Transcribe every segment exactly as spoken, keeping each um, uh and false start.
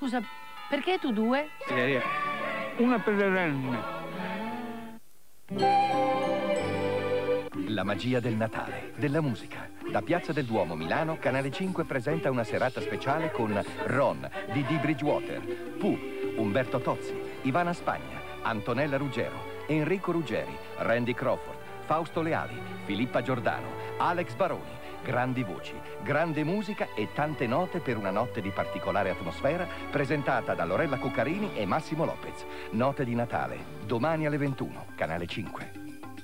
Scusa, perché tu due? Eh, una per le renne. La magia del Natale, della musica. Da Piazza del Duomo, Milano, Canale cinque presenta una serata speciale con Ron, Didi Bridgewater, Pooh, Umberto Tozzi, Ivana Spagna, Antonella Ruggero, Enrico Ruggeri, Randy Crawford, Fausto Leali, Filippa Giordano, Alex Baroni. Grandi voci, grande musica e tante note per una notte di particolare atmosfera presentata da Lorella Cuccarini e Massimo Lopez. Note di Natale, domani alle ventuno, Canale cinque.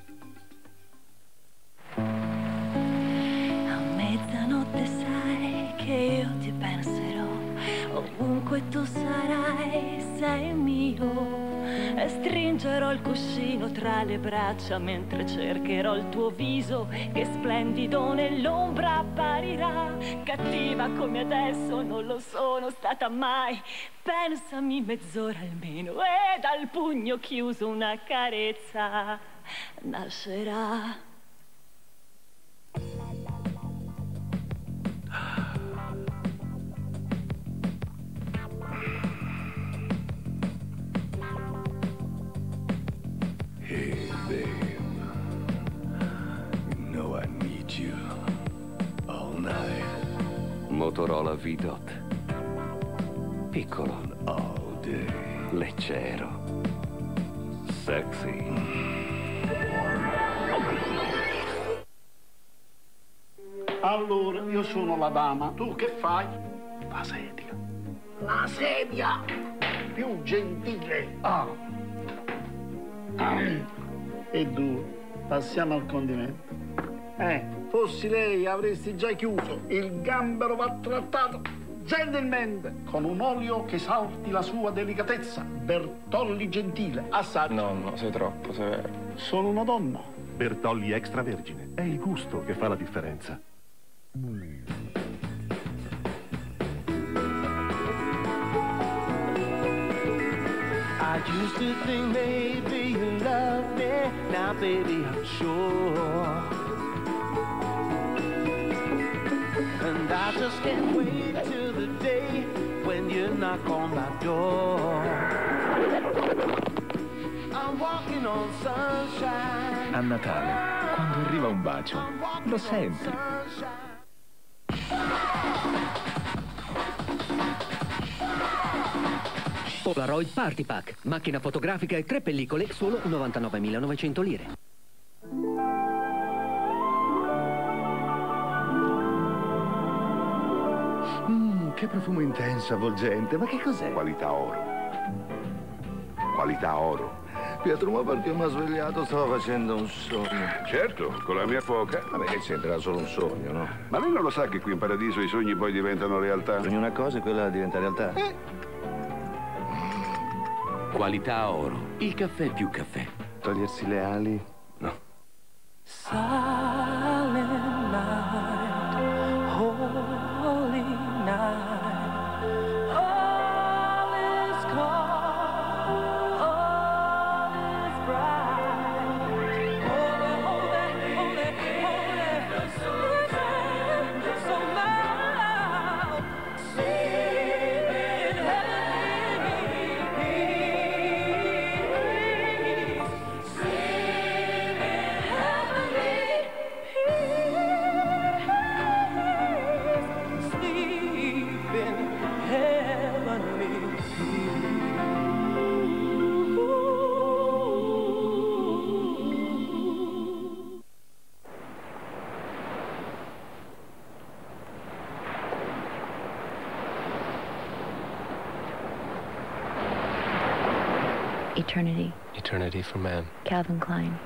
A mezzanotte sai che io ti penserò, ovunque tu sarai, sei mio. E stringerò il cuscino tra le braccia mentre cercherò il tuo viso che splendido nell'ombra apparirà. Cattiva come adesso non lo sono stata mai. Pensami mezz'ora almeno e dal pugno chiuso una carezza nascerà. Hey, babe, you know I need you all night. Motorola V-Dot. Piccolo. All day. Leggero. Sexy. Allora, io sono la dama. Tu che fai? La sedia. La sedia! Più gentile. Ah. E due, passiamo al condimento. Eh, fossi lei avresti già chiuso. Il gambero va trattato gentilmente con un olio che esalti la sua delicatezza. Bertolli Gentile, assaggia. No, no, sei troppo severo. Sono una donna. Bertolli extravergine. È il gusto che fa la differenza. I used to think maybe you love me, now baby I'm sure. And I just can't wait till the day when you knock on my door. I'm walking on sunshine. A Natale, quando arriva un bacio, lo senti. Polaroid Party Pack, macchina fotografica e tre pellicole, solo novantanovemilanovecento lire. Mmm, che profumo intenso, avvolgente. Ma che cos'è? Qualità oro. Qualità oro. Pietro, ma perché mi ha svegliato? Stavo facendo un sogno. Certo, con la mia foca. Vabbè, che c'entra? Era solo un sogno, no? Ma lei non lo sa che qui in paradiso i sogni poi diventano realtà? Sogni una cosa e quella diventa realtà. Eh. Qualità oro. Il caffè più caffè. Togliersi le ali? No. Silent night, holy night, all is calm, all is bright. Holy, holy, holy, holy, so loud, so loud, sing in heavenly peace, sing in heavenly peace, sleep in heavenly peace. Eternity. Eternity for man. Calvin Klein.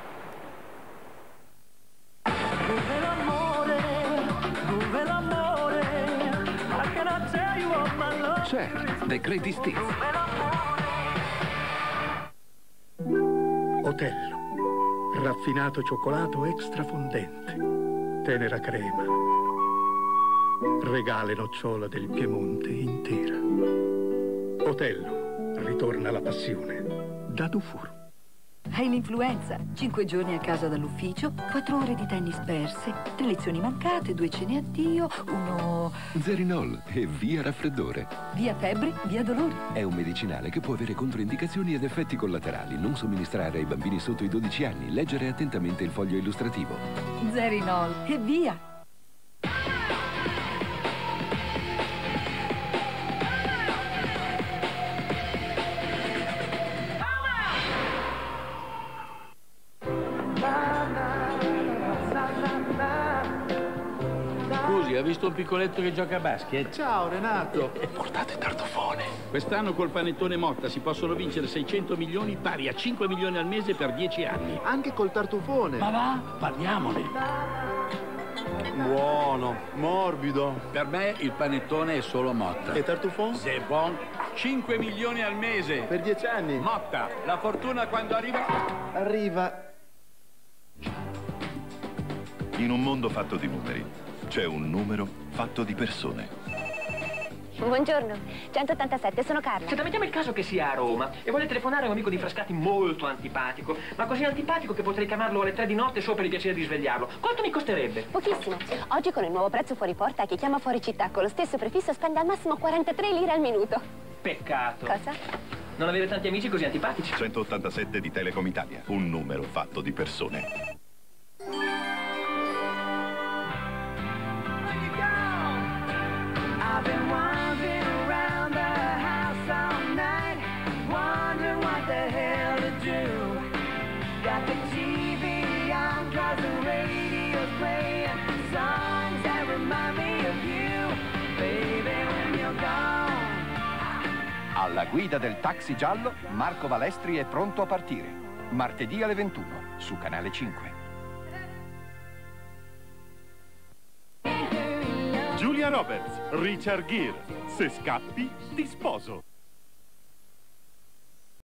Certo, The Greatest Hits. Otello. Raffinato cioccolato extra fondente. Tenera crema. Regale nocciola del Piemonte intera. Otello. Ritorna la passione. Da Dufour. Hai l'influenza. Cinque giorni a casa dall'ufficio, quattro ore di tennis perse, tre lezioni mancate, due cene addio, uno... Zerinol e via raffreddore. Via febbre, via dolori. È un medicinale che può avere controindicazioni ed effetti collaterali. Non somministrare ai bambini sotto i dodici anni. Leggere attentamente il foglio illustrativo. Zerinol e via. Scusi, ha visto un piccoletto che gioca a basket? Ciao Renato. E portate tartufone. Quest'anno col panettone Motta si possono vincere seicento milioni pari a cinque milioni al mese per dieci anni. Anche col tartufone. Ma va, parliamone. Buono, morbido. Per me il panettone è solo Motta. E tartufone? C'est bon. cinque milioni al mese. Per dieci anni. Motta, la fortuna quando arriva... Arriva. In un mondo fatto di numeri, c'è un numero fatto di persone. Buongiorno, centottantasette, sono Carla. Senta, mettiamo il caso che sia a Roma e vuole telefonare a un amico di Frascati molto antipatico, ma così antipatico che potrei chiamarlo alle tre di notte solo per il piacere di svegliarlo. Quanto mi costerebbe? Pochissimo. Oggi con il nuovo prezzo fuori porta chi chiama fuori città con lo stesso prefisso spende al massimo quarantatré lire al minuto. Peccato. Cosa? Non avere tanti amici così antipatici. centottantasette di Telecom Italia, un numero fatto di persone. I've been wandering around the house all night, wondering what the hell to do. Got the T V on, cause the radio's playing songs that remind me of you, baby, when you're gone. Alla guida del taxi giallo, Marco Valestri è pronto a partire. Martedì alle ventuno, su Canale cinque. Julia Roberts, Richard Gere. Se scappi, ti sposo.